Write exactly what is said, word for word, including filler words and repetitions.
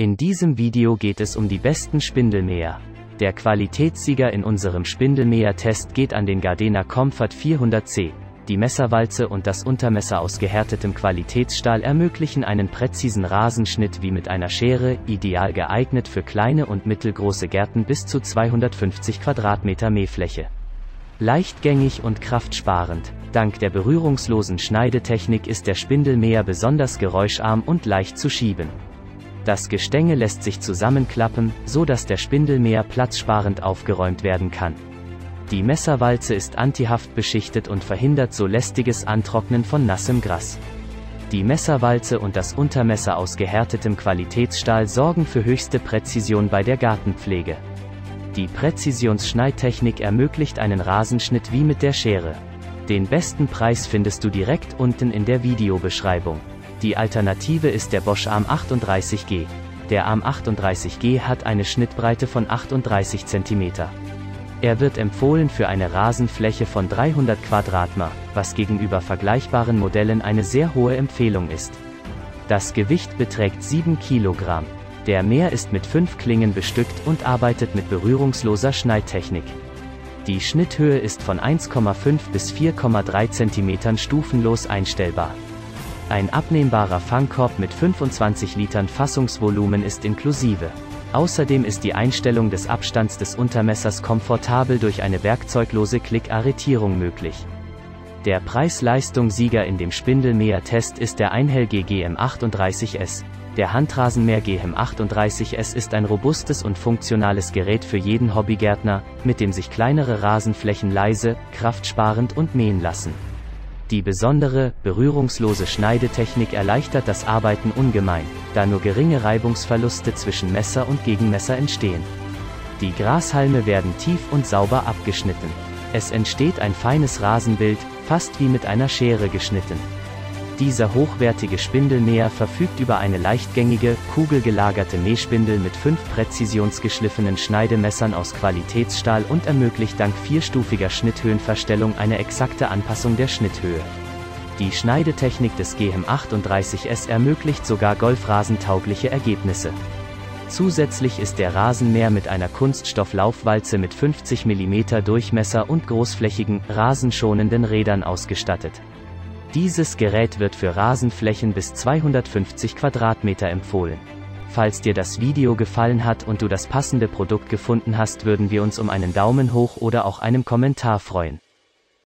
In diesem Video geht es um die besten Spindelmäher. Der Qualitätssieger in unserem Spindelmäher-Test geht an den Gardena Comfort vierhundert C. Die Messerwalze und das Untermesser aus gehärtetem Qualitätsstahl ermöglichen einen präzisen Rasenschnitt wie mit einer Schere, ideal geeignet für kleine und mittelgroße Gärten bis zu zweihundertfünfzig Quadratmeter Mähfläche. Leichtgängig und kraftsparend. Dank der berührungslosen Schneidetechnik ist der Spindelmäher besonders geräuscharm und leicht zu schieben. Das Gestänge lässt sich zusammenklappen, so dass der Spindelmäher platzsparend aufgeräumt werden kann. Die Messerwalze ist antihaftbeschichtet und verhindert so lästiges Antrocknen von nassem Gras. Die Messerwalze und das Untermesser aus gehärtetem Qualitätsstahl sorgen für höchste Präzision bei der Gartenpflege. Die Präzisionsschneidtechnik ermöglicht einen Rasenschnitt wie mit der Schere. Den besten Preis findest du direkt unten in der Videobeschreibung. Die Alternative ist der Bosch Arm achtunddreißig G. Der Arm achtunddreißig G hat eine Schnittbreite von achtunddreißig Zentimeter. Er wird empfohlen für eine Rasenfläche von dreihundert Quadratmeter, was gegenüber vergleichbaren Modellen eine sehr hohe Empfehlung ist. Das Gewicht beträgt sieben Kilogramm. Der Mäher ist mit fünf Klingen bestückt und arbeitet mit berührungsloser Schneidtechnik. Die Schnitthöhe ist von eins Komma fünf bis vier Komma drei Zentimetern stufenlos einstellbar. Ein abnehmbarer Fangkorb mit fünfundzwanzig Litern Fassungsvolumen ist inklusive. Außerdem ist die Einstellung des Abstands des Untermessers komfortabel durch eine werkzeuglose Klickarretierung möglich. Der Preis-Leistung-Sieger in dem Spindelmäher-Test ist der Einhell-G G M achtunddreißig S. Der Handrasenmäher G M achtunddreißig S ist ein robustes und funktionales Gerät für jeden Hobbygärtner, mit dem sich kleinere Rasenflächen leise, kraftsparend und mähen lassen. Die besondere, berührungslose Schneidetechnik erleichtert das Arbeiten ungemein, da nur geringe Reibungsverluste zwischen Messer und Gegenmesser entstehen. Die Grashalme werden tief und sauber abgeschnitten. Es entsteht ein feines Rasenbild, fast wie mit einer Schere geschnitten. Dieser hochwertige Spindelmäher verfügt über eine leichtgängige, kugelgelagerte Mähspindel mit fünf präzisionsgeschliffenen Schneidemessern aus Qualitätsstahl und ermöglicht dank vierstufiger Schnitthöhenverstellung eine exakte Anpassung der Schnitthöhe. Die Schneidetechnik des G M achtunddreißig S ermöglicht sogar golfrasentaugliche Ergebnisse. Zusätzlich ist der Rasenmäher mit einer Kunststofflaufwalze mit fünfzig Millimeter Durchmesser und großflächigen, rasenschonenden Rädern ausgestattet. Dieses Gerät wird für Rasenflächen bis zweihundertfünfzig Quadratmeter empfohlen. Falls dir das Video gefallen hat und du das passende Produkt gefunden hast, würden wir uns um einen Daumen hoch oder auch einen Kommentar freuen.